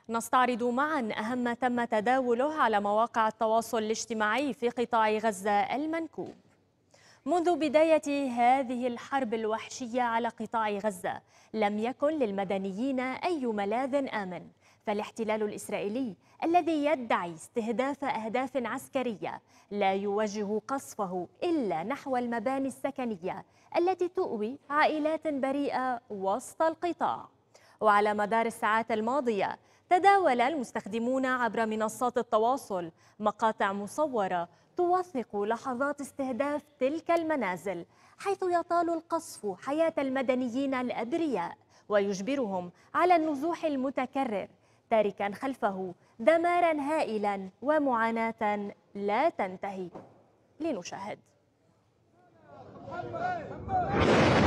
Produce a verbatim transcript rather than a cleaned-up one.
نستعرض معا أهم تم تداوله على مواقع التواصل الاجتماعي في قطاع غزة المنكوب. منذ بداية هذه الحرب الوحشية على قطاع غزة لم يكن للمدنيين أي ملاذ آمن، فالاحتلال الإسرائيلي الذي يدعي استهداف أهداف عسكرية لا يوجه قصفه إلا نحو المباني السكنية التي تؤوي عائلات بريئة وسط القطاع. وعلى مدار الساعات الماضية تداول المستخدمون عبر منصات التواصل مقاطع مصورة توثق لحظات استهداف تلك المنازل، حيث يطال القصف حياة المدنيين الأبرياء ويجبرهم على النزوح المتكرر، تاركا خلفه دمارا هائلا ومعاناة لا تنتهي. لنشاهد.